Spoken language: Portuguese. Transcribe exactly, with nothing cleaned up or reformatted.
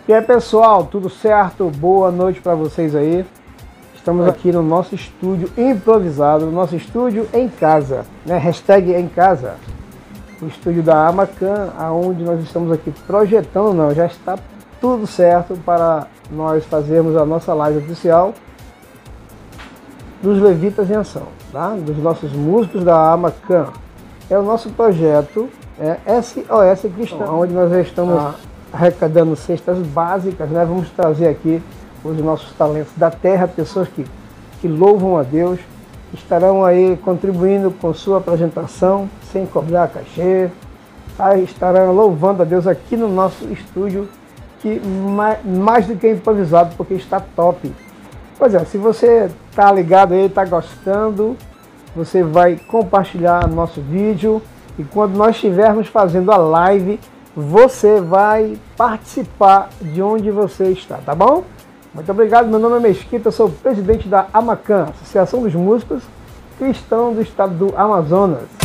E aí, pessoal, tudo certo? Boa noite para vocês aí. Estamos aqui no nosso estúdio improvisado, no nosso estúdio em casa, né? Hashtag em casa. O estúdio da Amacan, aonde nós estamos aqui projetando, não, já está tudo certo para nós fazermos a nossa live oficial dos Levitas em Ação, tá? Dos nossos músicos da Amacan. É o nosso projeto é S O S Cristão, onde nós já estamos ah. arrecadando cestas básicas, né? Vamos trazer aqui os nossos talentos da terra, pessoas que, que louvam a Deus, estarão aí contribuindo com sua apresentação, sem cobrar cachê, tá? Estarão louvando a Deus aqui no nosso estúdio, que mais, mais do que improvisado, porque está top. Pois é, se você está ligado aí, está gostando, você vai compartilhar nosso vídeo, e quando nós estivermos fazendo a live, você vai participar de onde você está, tá bom? Muito obrigado, meu nome é Mesquita, eu sou o presidente da Amacan, Associação dos Músicos Cristãos do Estado do Amazonas.